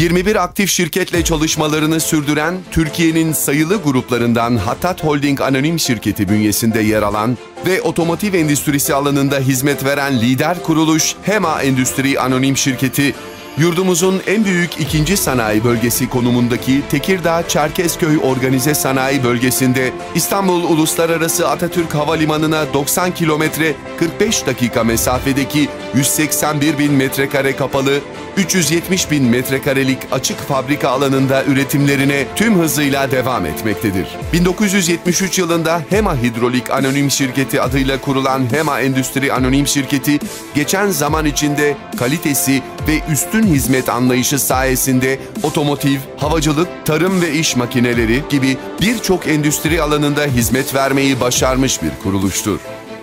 21 aktif şirketle çalışmalarını sürdüren, Türkiye'nin sayılı gruplarından Hattat Holding Anonim Şirketi bünyesinde yer alan ve otomotiv endüstrisi alanında hizmet veren lider kuruluş HEMA Endüstri Anonim Şirketi, yurdumuzun en büyük ikinci sanayi bölgesi konumundaki Tekirdağ-Çerkezköy Organize Sanayi Bölgesi'nde İstanbul Uluslararası Atatürk Havalimanı'na 90 kilometre 45 dakika mesafedeki 181 bin metrekare kapalı, 370 bin metrekarelik açık fabrika alanında üretimlerine tüm hızıyla devam etmektedir. 1973 yılında HEMA Hidrolik Anonim Şirketi adıyla kurulan HEMA Endüstri Anonim Şirketi, geçen zaman içinde kalitesi ve üstün hizmet anlayışı sayesinde otomotiv, havacılık, tarım ve iş makineleri gibi birçok endüstri alanında hizmet vermeyi başarmış bir kuruluştur.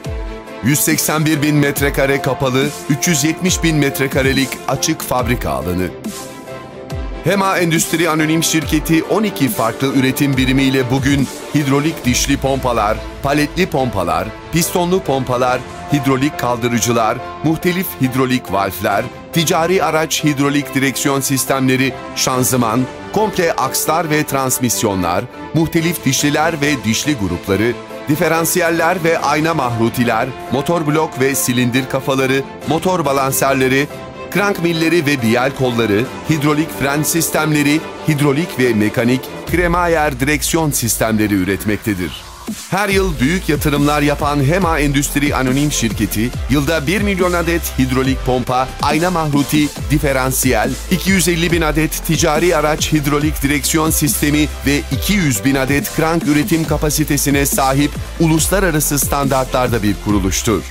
181 bin metrekare kapalı, 370 bin metrekarelik açık fabrika alanı. HEMA Endüstri Anonim Şirketi 12 farklı üretim birimiyle bugün hidrolik dişli pompalar, paletli pompalar, pistonlu pompalar, hidrolik kaldırıcılar, muhtelif hidrolik valfler, ticari araç hidrolik direksiyon sistemleri, şanzıman, komple akslar ve transmisyonlar, muhtelif dişliler ve dişli grupları, diferansiyeller ve ayna mahrutiler, motor blok ve silindir kafaları, motor balanserleri, krank milleri ve biyel kolları, hidrolik fren sistemleri, hidrolik ve mekanik, kremayer direksiyon sistemleri üretmektedir. Her yıl büyük yatırımlar yapan HEMA Endüstri Anonim Şirketi, yılda 1 milyon adet hidrolik pompa, ayna mahruti, diferansiyel, 250 bin adet ticari araç hidrolik direksiyon sistemi ve 200 bin adet krank üretim kapasitesine sahip uluslararası standartlarda bir kuruluştur.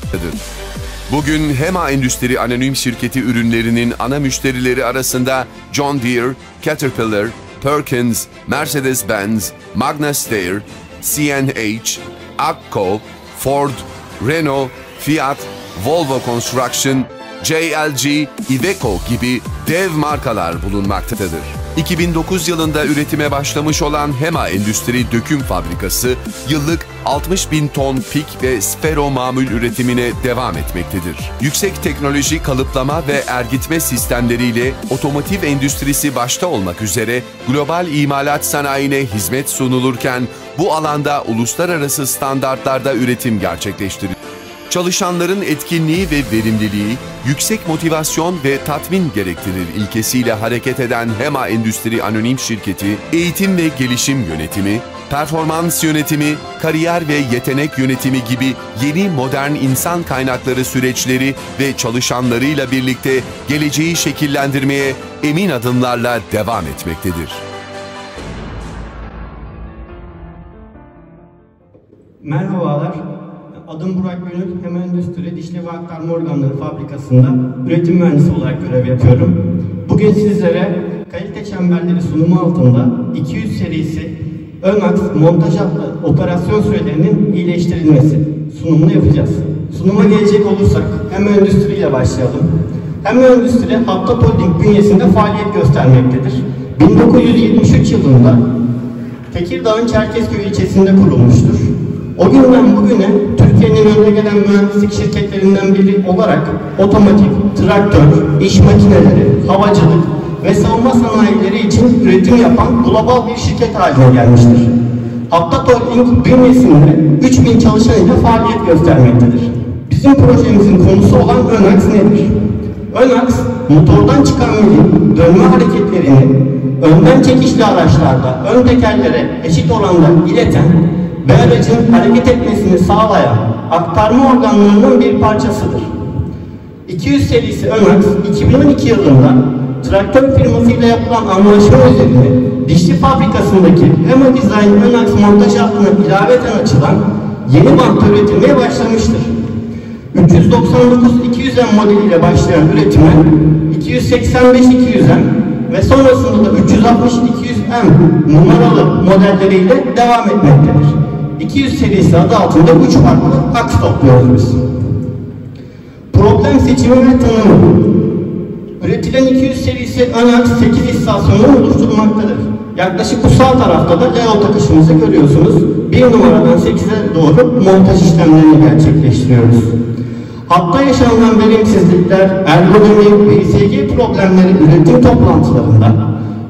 Bugün HEMA Endüstri Anonim Şirketi ürünlerinin ana müşterileri arasında John Deere, Caterpillar, Perkins, Mercedes-Benz, Magna Steyr, CNH, AGCO, Ford, Renault, Fiat, Volvo Construction, JLG, Iveco gibi dev markalar bulunmaktadır. 2009 yılında üretime başlamış olan HEMA Endüstri Döküm Fabrikası, yıllık 60 bin ton pik ve sfero mamul üretimine devam etmektedir. Yüksek teknoloji kalıplama ve ergitme sistemleriyle otomotiv endüstrisi başta olmak üzere global imalat sanayine hizmet sunulurken, bu alanda uluslararası standartlarda üretim gerçekleştirilir. Çalışanların etkinliği ve verimliliği, yüksek motivasyon ve tatmin gerektirir ilkesiyle hareket eden HEMA Endüstri Anonim Şirketi, eğitim ve gelişim yönetimi, performans yönetimi, kariyer ve yetenek yönetimi gibi yeni modern insan kaynakları süreçleri ve çalışanlarıyla birlikte geleceği şekillendirmeye emin adımlarla devam etmektedir. Merhabalar. Adım Burak Gönül, HEMA Endüstri Dişli ve Aktarma Organları Fabrikası'nda üretim mühendisi olarak görev yapıyorum. Bugün sizlere kalite çemberleri sunumu altında 200 serisi ön aks montaj hattı operasyon sürelerinin iyileştirilmesi sunumunu yapacağız. Sunuma gelecek olursak HEMA Endüstri ile başlayalım. HEMA Endüstri Hattat Holding bünyesinde faaliyet göstermektedir. 1973 yılında Tekirdağ'ın Çerkezköy ilçesinde kurulmuştur. O günden bugüne Türkiye'nin önde gelen mühendislik şirketlerinden biri olarak otomotiv, traktör, iş makineleri, havacılık ve savunma sanayileri için üretim yapan global bir şirket haline gelmiştir. Hattat Holding bünyesinde 3000 çalışan ile faaliyet göstermektedir. Bizim projemizin konusu olan ön aks nedir? Ön aks, motordan çıkan milin dönme hareketlerini önden çekişli araçlarda ön tekerlere eşit oranda ileten ve aracın hareket etmesini sağlayan aktarma organlarının bir parçasıdır. 200 serisi ön aks 2012 yılında traktör firmasıyla yapılan anlaşma üzerine dişli fabrikasındaki HEMA Design ön aks montaj hattına ilaveten açılan yeni bantta üretilmeye başlamıştır. 399-200M modeliyle başlayan üretime 285-200M ve sonrasında da 360-200M numaralı modelleriyle devam etmektedir. 200 serisi adı altında 3 farklı aks topluyoruz biz. Problem seçimi ve tanımı. Üretilen 200 serisi ön aks 8 istasyonunu oluşturmaktadır. Yaklaşık bu sağ tarafta da L takışımızı görüyorsunuz. 1 numaradan 8'e doğru montaj işlemlerini gerçekleştiriyoruz. Hatta yaşanılan verimsizlikler, ergonomi ve İSG problemleri üretim toplantılarında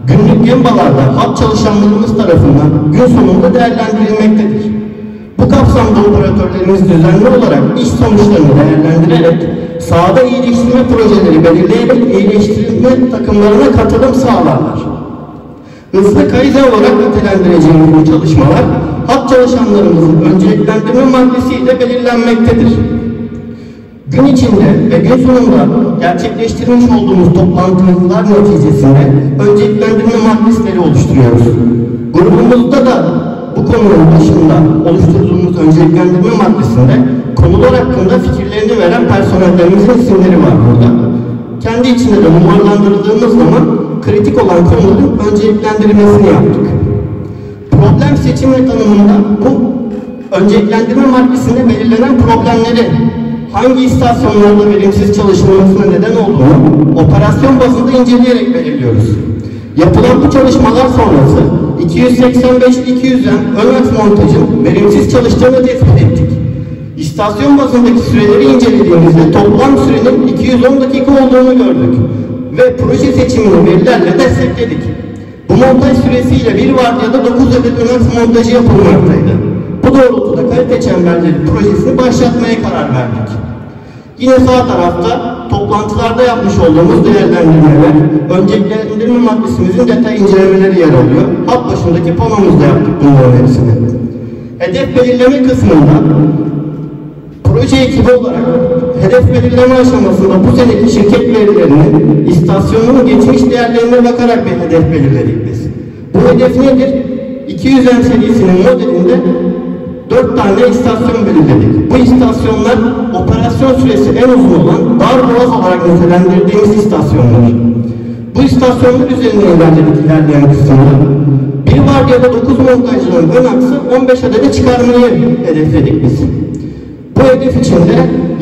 günlük gembalarda hat çalışanlarımız tarafından gün sonunda değerlendirilmektedir. Bu kapsamda operatörlerimiz düzenli olarak iş sonuçlarını değerlendirerek sahada iyileştirme projeleri belirleyerek iyileştirme takımlarına katılım sağlarlar. Hızlı kaizen olarak nitelendireceğimiz bu çalışmalar hat çalışanlarımızın önceliklendirme maddesiyle belirlenmektedir. Gün içinde ve gün sonunda gerçekleştirmiş olduğumuz toplantılar neticesinde önceliklendirme maddesleri oluşturuyoruz. Grubumuzda da bu konunun başında oluşturduğumuz önceliklendirme maddesinde konular hakkında fikirlerini veren personellerimizin isimleri var burada. Kendi içinde de numaralandırıldığımız zaman kritik olan konuların önceliklendirilmesini yaptık. Problem seçim ve tanımında bu önceliklendirme maddesinde belirlenen problemleri hangi istasyonlarda verimsiz çalışılmasına neden olduğunu operasyon bazında inceleyerek belirliyoruz. Yapılan bu çalışmalar sonrası 285-200'den ön aks montajın verimsiz çalıştığını tespit ettik. İstasyon bazındaki süreleri incelediğimizde toplam sürenin 210 dakika olduğunu gördük ve proje seçimini verilerle destekledik. Bu montaj süresiyle bir vardiyada 9 adet ön aks montajı yapılmaktaydı. Bu doğrultuda kalite çemberleri projesini başlatmaya karar verdik. Yine sağ tarafta toplantılarda yapmış olduğumuz değerlendirmeler, önceliklendirme maddesimizin detay incelemeleri yer alıyor. Hat başındaki panomuzda yaptık bunların hepsini. Hedef belirleme kısmında proje ekibi olarak hedef belirleme aşamasında bu seneki şirket verilerini istasyonun geçmiş değerlerine bakarak bir hedef belirledik biz. Bu hedef nedir? 200M serisinin modelinde 4 tane istasyon belirledik. Bu istasyonlar operasyon süresi en uzun olan darboğaz olarak nitelendirdiğimiz istasyonlar. Bu istasyonlar üzerine ilerleyen kısımda bir vardiyada 9 montajcının ön aksı 15 adede çıkarmayı hedefledik biz. Bu hedef içinde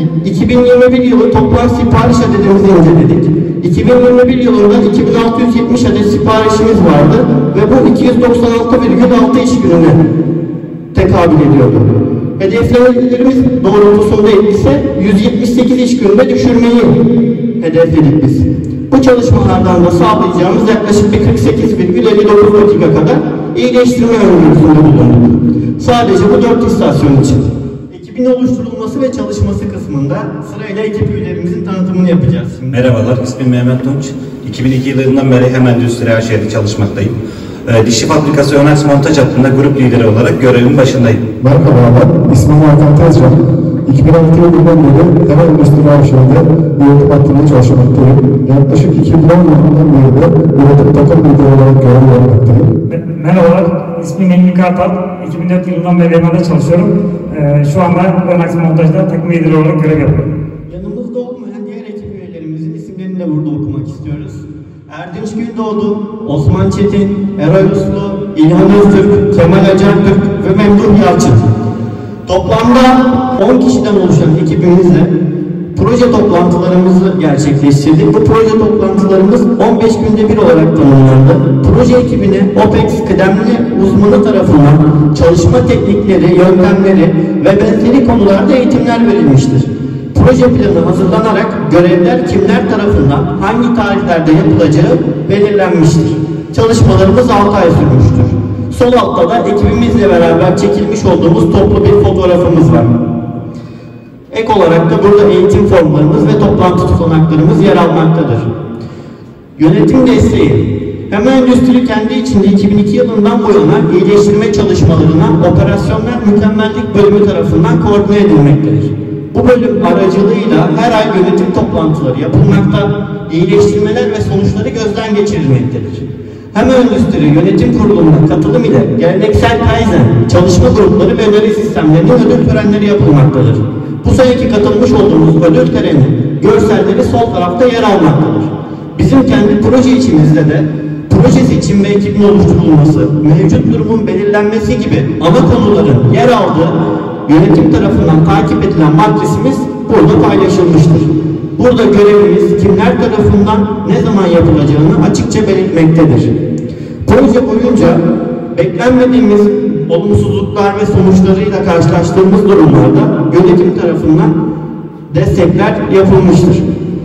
2021 yılı toplam sipariş adedimizi inceledik. 2021 yılında 2670 adet siparişimiz vardı ve bu 296,6 iş gününe tekabül ediyordu. Hedeflemelerimiz doğrultusunda ise 178 iş günde düşürmeyi hedefledik biz. Bu çalışmalardan da sağlayacağımız yaklaşık bir 48,59 dakika kadar iyileştirme öngörüsünde bulunduk. Sadece bu 4 istasyon için. Ekibin oluşturulması ve çalışması kısmında sırayla ekip üyelerimizin tanıtımını yapacağız şimdi. Merhabalar, ismim Mehmet Tunç. 2002 yılından beri Hem Endüstri AŞ'de çalışmaktayım. Dişli fabrikası ön aks montaj hattında grup lideri olarak görevimin başındayım. Merhabalar, ismim Hakan Tezcan. 2006 yılından beri Hem Endüstri AŞ'de yönetim hattında çalışmaktayım. Yaklaşık 2010 yılından beri de yönetim takım lideri olarak görev yapmaktayım. Merhabalar, ismim Engin Kartal. 2004 yılından beri Emre'de çalışıyorum. Şu anda ön aks montajda takım lideri olarak görev yapıyorum. Yanımızda olmayan diğer ekip üyelerimizin isimlerini de burada okumak istiyoruz. Erdinç Gündoğdu, Osman Çetin, Eray Uslu, İlhan Öztürk, Kemal Acartürk ve Memduh Yalçın. Toplamda 10 kişiden oluşan ekibimizle proje toplantılarımızı gerçekleştirdik. Bu proje toplantılarımız 15 günde bir olarak tanımlandı. Proje ekibine OPEX kıdemli uzmanı tarafından çalışma teknikleri, yöntemleri ve benzeri konularda eğitimler verilmiştir. Proje planı hazırlanarak görevler kimler tarafından hangi tarihlerde yapılacağı belirlenmiştir. Çalışmalarımız 6 ay sürmüştür. Sol altta da ekibimizle beraber çekilmiş olduğumuz toplu bir fotoğrafımız var. Ek olarak da burada eğitim formlarımız ve toplantı tutanaklarımız yer almaktadır. Yönetim desteği. Hem Endüstri kendi içinde 2002 yılından bu yana iyileştirme çalışmalarına operasyonel mükemmellik bölümü tarafından koordine edilmektedir. Bu bölüm aracılığıyla her ay yönetim toplantıları yapılmakta, iyileştirmeler ve sonuçları gözden geçirilmektedir. Hem Endüstri Yönetim Kurulu'na katılım ile geleneksel Kaizen çalışma grupları ve öneri sistemlerinin ödül törenleri yapılmaktadır. Bu seneki katılmış olduğumuz ödül töreni görselleri sol tarafta yer almaktadır. Bizim kendi proje içimizde de proje seçim ve ekibin oluşturulması, mevcut durumun belirlenmesi gibi ana konuların yer aldığı yönetim tarafından takip edilen matrisimiz burada paylaşılmıştır. Burada görevimiz kimler tarafından ne zaman yapılacağını açıkça belirtmektedir. Proje boyunca beklenmediğimiz olumsuzluklar ve sonuçlarıyla karşılaştığımız durumlarda yönetim tarafından destekler yapılmıştır.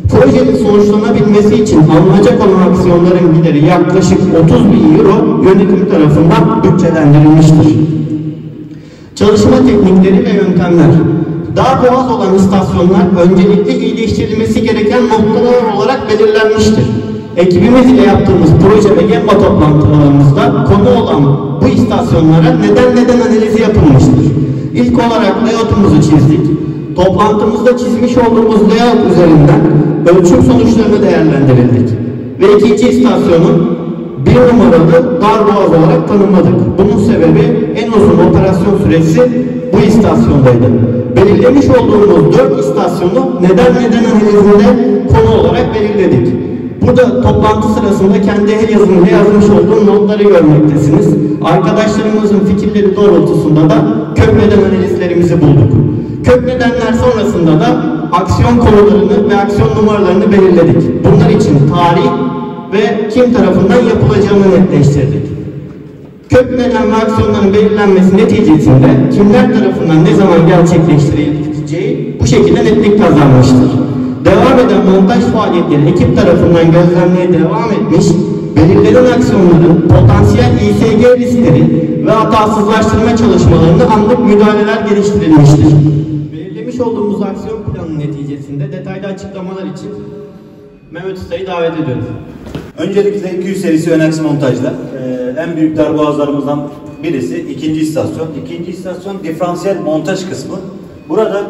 Projenin sonuçlanabilmesi için alınacak olan aksiyonların gideri yaklaşık 30.000 euro yönetim tarafından bütçelendirilmiştir. Çalışma teknikleri ve yöntemler. Dar boğaz olan istasyonlar öncelikle iyileştirilmesi gereken noktalar olarak belirlenmiştir. Ekibimiz ile yaptığımız proje ve GEMBA toplantılarımızda konu olan bu istasyonlara neden analizi yapılmıştır. İlk olarak layout'umuzu çizdik. Toplantımızda çizmiş olduğumuz layout üzerinden ölçüm sonuçlarını değerlendirildik. Ve ikinci istasyonun 1 numaralı dar boğaz olarak tanımladık. Bunun sebebi en uzun operasyon süresi bu istasyondaydı. Belirlemiş olduğumuz 4 istasyonu neden analizinde konu olarak belirledik. Burada toplantı sırasında kendi el yazımıyla yazmış olduğum notları görmektesiniz. Arkadaşlarımızın fikirleri doğrultusunda da kök neden analizlerimizi bulduk. Kök nedenler sonrasında da aksiyon konularını ve aksiyon numaralarını belirledik. Bunlar için tarih ve kim tarafından yapılacağını netleştirdik. Kök neden ve aksiyonların belirlenmesi neticesinde kimler tarafından ne zaman gerçekleştirileceği bu şekilde netlik kazanmıştır. Devam eden montaj faaliyetleri ekip tarafından gözlemlemeye devam etmiş, belirlenen aksiyonların potansiyel İSG riskleri ve hatasızlaştırma çalışmalarında anlık müdahaleler geliştirilmiştir. Belirlemiş olduğumuz aksiyon planı neticesinde detaylı açıklamalar için Mehmet Usta'yı davet ediyoruz. Öncelikle 200 serisi Önax montajla en büyük darboğazlarımızdan birisi ikinci istasyon. İkinci istasyon diferansiyel montaj kısmı. Burada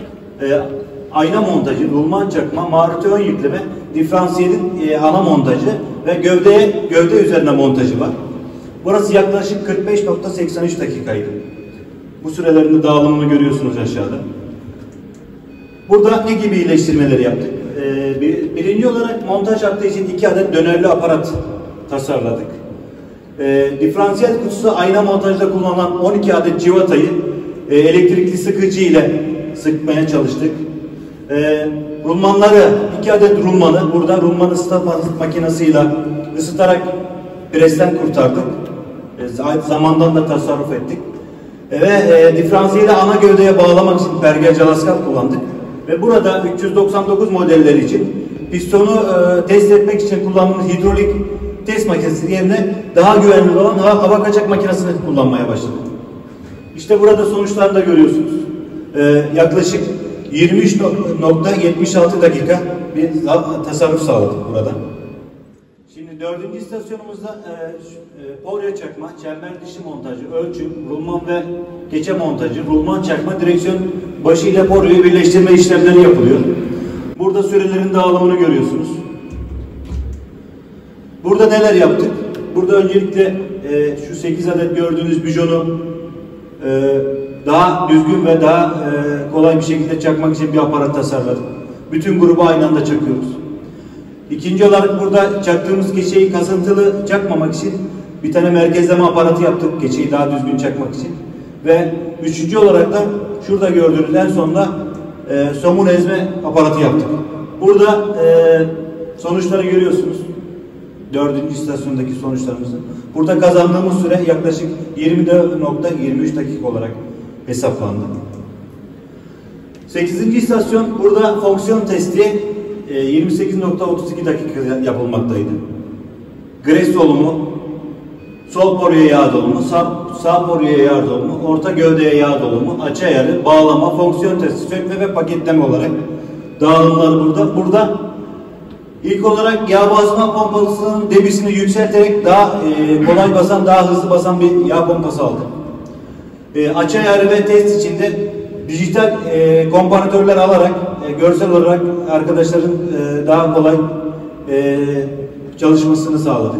ayna montajı, rulman çakma, maruti ön yükleme, diferansiyelin ana montajı ve gövde üzerine montajı var. Burası yaklaşık 45.83 dakikaydı. Bu sürelerinde dağılımını görüyorsunuz aşağıda. Burada ne gibi iyileştirmeleri yaptık? Birinci olarak montaj hattı için 2 adet dönerli aparat tasarladık. Diferansiyel kutusu ayna montajda kullanılan 12 adet civatayı elektrikli sıkıcı ile sıkmaya çalıştık. Rulmanları, 2 adet rulmanı burada rulman ısıtma makinesiyle ısıtarak presten kurtardık. Zamandan da tasarruf ettik. Ve diferansiyeli ana gövdeye bağlamak için pergel calaskap kullandık. Ve burada 399 modelleri için pistonu test etmek için kullandığımız hidrolik test makinesi yerine daha güvenli olan hava kaçak makinesini kullanmaya başladık. İşte burada sonuçlarını da görüyorsunuz. Yaklaşık 23.76 dakika bir tasarruf sağladık burada. Şimdi 4. istasyonumuzda poryo çakma, çember dışı montajı, ölçüm, rulman ve geçe montajı, rulman çakma, direksiyon başı ile poryoyu birleştirme işlemleri yapılıyor. Burada sürelerin dağılımını görüyorsunuz. Burada neler yaptık? Burada öncelikle şu 8 adet gördüğünüz bijonu daha düzgün ve daha kolay bir şekilde çakmak için bir aparat tasarladık. Bütün grubu aynı anda çakıyoruz. İkinci olarak burada çaktığımız keçeyi kasıntılı çakmamak için bir tane merkezleme aparatı yaptık. Keçeyi daha düzgün çakmak için. Ve üçüncü olarak da şurada gördüğünüz en sonunda somun ezme aparatı yaptık. Burada sonuçları görüyorsunuz. 4. istasyondaki sonuçlarımızı. Burada kazandığımız süre yaklaşık 20.23 dakika olarak hesaplandı. 8. istasyon burada fonksiyon testi 28.32 dakika yapılmaktaydı. Gres dolumu, sol poryoya yağ dolumu, sağ poryoya yağ dolumu, orta gövdeye yağ dolumu, açı ayarı, bağlama, fonksiyon testi, sökme ve paketleme olarak dağılımlar burada. Burada ilk olarak yağ basma pompasının debisini yükselterek daha kolay basan, daha hızlı basan bir yağ pompası aldık. Açı ayarı ve test içinde dijital komparatörler alarak görsel olarak arkadaşların daha kolay çalışmasını sağladık.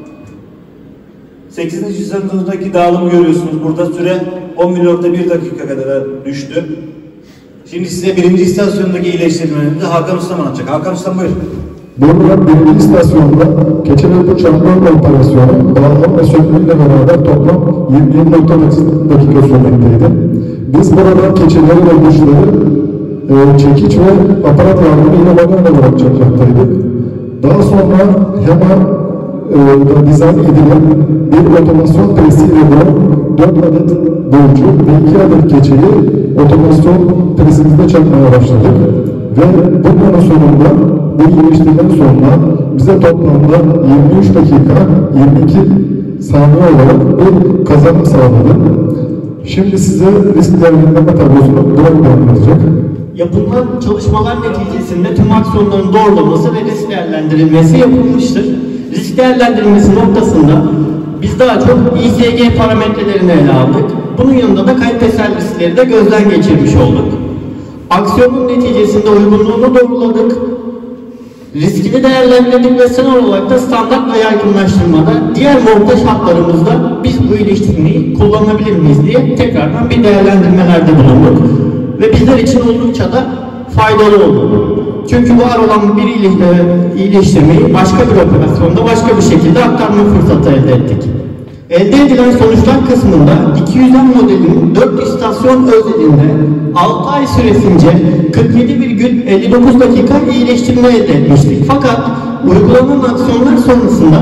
8. sınıftaki dağılımı görüyorsunuz. Burada süre 11.1 dakika kadar düştü. Şimdi size 1. istasyondaki iyileştirmelerimizi Hakan Usta anlatacak. Hakan Usta buyurun. Burada 1. istasyonda keçeli çakmak operasyonu bağlama ve sökmeyle beraber toplam 27.8 dakika sürmekteydi. Biz burada keçeleri ve dişleri çekiç ve aparat yardımıyla manuel olarak çakmaktaydık. Daha sonra hemen dizayn edilen bir otomasyon presiyle de 4 adet borcu ve 2 adet keçeyi otomasyon presimizde çakmaya başladık. Ve bunların sonunda, bu iyileştirmenin sonunda bize toplamda 23 dakika 22 saniye olarak bir kazanım sağladı. Şimdi size risk değerlendirme tablosunu Burak anlatacak. Yapılan çalışmalar neticesinde tüm aksiyonların doğrulaması ve risk değerlendirilmesi yapılmıştır. Risk değerlendirilmesi noktasında biz daha çok İSG parametrelerini ele aldık. Bunun yanında da kalitesel riskleri de gözden geçirmiş olduk. Aksiyonun neticesinde uygunluğunu doğruladık. Riskini değerlendirdik ve sınır olarak da standart ve yaygınlaştırmada diğer montaj hatlarımızda biz bu iyileştirmeyi kullanabilir miyiz diye tekrardan bir değerlendirmelerde bulunduk. Ve bizler için oldukça da faydalı oldu. Çünkü var olan bir iyileştirmeyi başka bir operasyonda başka bir şekilde aktarma fırsatı elde ettik. Elde edilen sonuçlar kısmında 200'en modelinin 4 istasyon özelinde 6 ay süresince 47,59 dakika iyileştirme elde etmiştik. Fakat uygulanan aksiyonlar sonrasında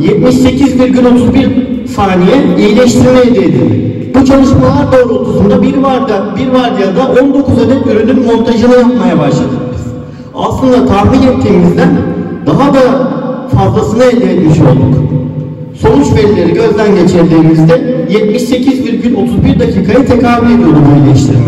78,31 saniye iyileştirme elde edildi. Bu çalışmalar doğrultusunda bir vardiyada 19 adet ürünün montajını yapmaya başladık biz. Aslında tahmin ettiğimizden daha da fazlasını elde etmiş olduk. Sonuç verileri gözden geçirdiğimizde 78,31 dakikayı tekabül ediyordu bu iyileştirme.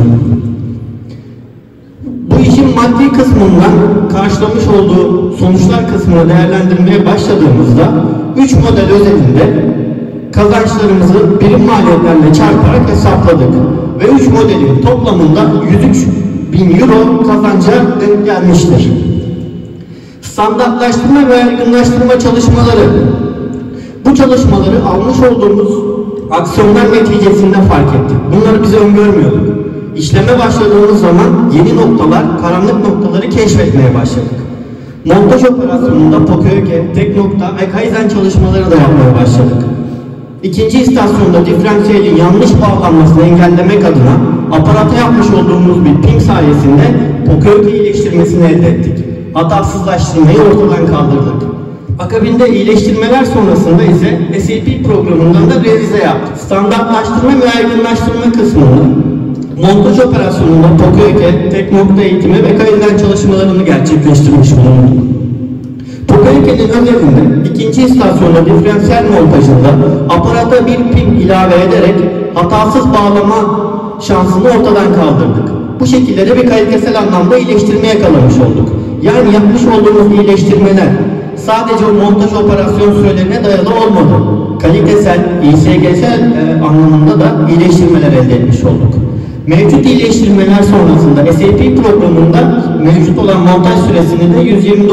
Bu işin maddi kısmından karşılamış olduğu sonuçlar kısmını değerlendirmeye başladığımızda 3 model özelinde kazançlarımızı birim maliyetlerle çarparak hesapladık. Ve 3 modelin toplamında 103.000 euro kazanca denk gelmiştir. Standartlaştırma ve yaygınlaştırma çalışmaları. Bu çalışmaları almış olduğumuz aksiyonlar neticesinde fark ettik. Bunları biz öngörmüyorduk. İşleme başladığımız zaman yeni noktalar, karanlık noktaları keşfetmeye başladık. Montaj operasyonunda Pokööke, tek nokta ve Kaizen çalışmaları da yapmaya başladık. İkinci istasyonda diferansiyelin yanlış bağlanmasını engellemek adına aparata yapmış olduğumuz bir ping sayesinde Pokööke iyileştirmesini elde ettik. Hatasızlaştırmayı ortadan kaldırdık. Akabinde iyileştirmeler sonrasında ise SAP programından da revize yaptık. Standartlaştırma ve yaygınlaştırma kısmında montaj operasyonunda Pokööke, tek nokta eğitimi ve Kaizen çalışmalarını gerçekleştirmiş bulunduk. Pokööke'nin özelinde ikinci istasyonda diferansiyel montajında aparata bir pin ilave ederek hatasız bağlama şansını ortadan kaldırdık. Bu şekilde de bir kalitesel anlamda iyileştirme yakalamış olduk. Yani yapmış olduğumuz iyileştirmeler sadece o montaj operasyon sürelerine dayalı olmadı. Kalitesel, İSG'sel anlamında da iyileştirmeler elde etmiş olduk. Mevcut iyileştirmeler sonrasında SAP programında mevcut olan montaj süresini de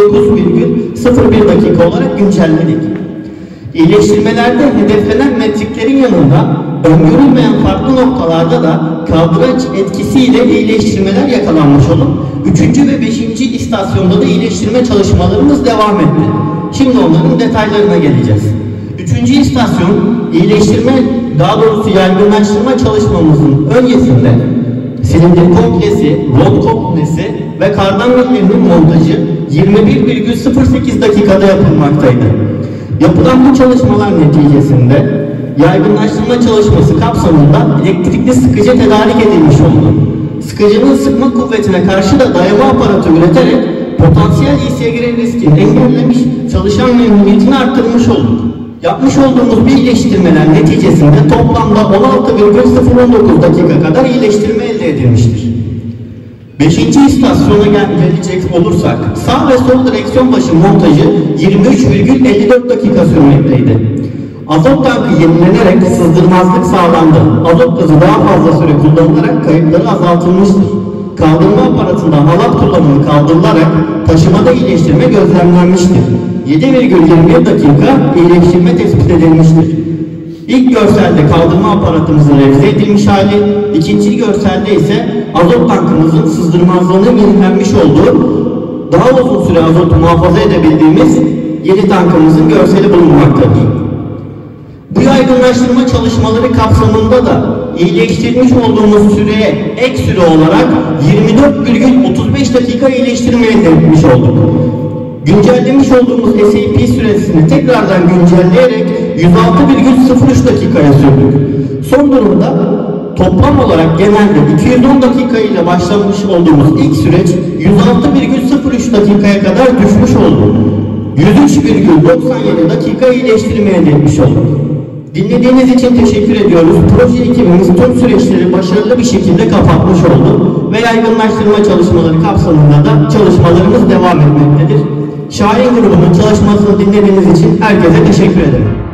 129,01 dakika olarak güncelledik. İyileştirmelerde hedeflenen metriklerin yanında öngörülmeyen farklı noktalarda da kaldıraç etkisiyle iyileştirmeler yakalanmış olup 3. ve 5. istasyonda da iyileştirme çalışmalarımız devam etti. Şimdi onların detaylarına geleceğiz. 3. istasyon iyileştirme, daha doğrusu yaygınlaştırma çalışmamızın öncesinde silindir komplesi, rod komplesi ve kardan millerinin montajı 21,08 dakikada yapılmaktaydı. Yapılan bu çalışmalar neticesinde yaygınlaştırma çalışması kapsamında elektrikli sıkıcı tedarik edilmiş oldu. Sıkıcının sıkma kuvvetine karşı da dayama aparatı üreterek potansiyel İSG riskini engellemiş, çalışan memnuniyetini arttırmış olduk. Yapmış olduğumuz bir iyileştirmeler neticesinde toplamda 16,019 dakika kadar iyileştirme elde edilmiştir. 5. istasyona gelecek olursak, sağ ve sol direksiyon başı montajı 23,54 dakika sürmekteydi. Azot tankı yenilenerek sızdırmazlık sağlandı. Azot gazı daha fazla süre kullanılarak kayıpları azaltılmıştır. Kaldırma aparatından halat kullanımı kaldırılarak taşımada iyileştirme gözlemlenmiştir. 7,21 dakika iyileştirme tespit edilmiştir. İlk görselde kaldırma aparatımızın revize edilmiş hali, ikinci görselde ise azot tankımızın sızdırmazlığının yenilenmiş olduğu, daha uzun süre azotu muhafaza edebildiğimiz yeni tankımızın görseli bulunmaktadır. Bu yaygınlaştırma çalışmaları kapsamında da iyileştirmiş olduğumuz süreye ek süre olarak 24,35 dakika iyileştirme elde etmiş olduk. Güncellemiş olduğumuz SAP süresini tekrardan güncelleyerek 106,03 dakikaya sürdük. Son durumda toplam olarak genelde 210 dakika ile başlamış olduğumuz ilk süreç 106,03 dakikaya kadar düşmüş oldu. 103,97 dakika iyileştirmeye elde etmiş olduk. Dinlediğiniz için teşekkür ediyoruz. Proje ekibimiz tüm süreçleri başarılı bir şekilde kapatmış oldu ve yaygınlaştırma çalışmaları kapsamında da çalışmalarımız devam etmektedir. Şahin grubunun çalışmasını dinlediğiniz için herkese teşekkür ederim.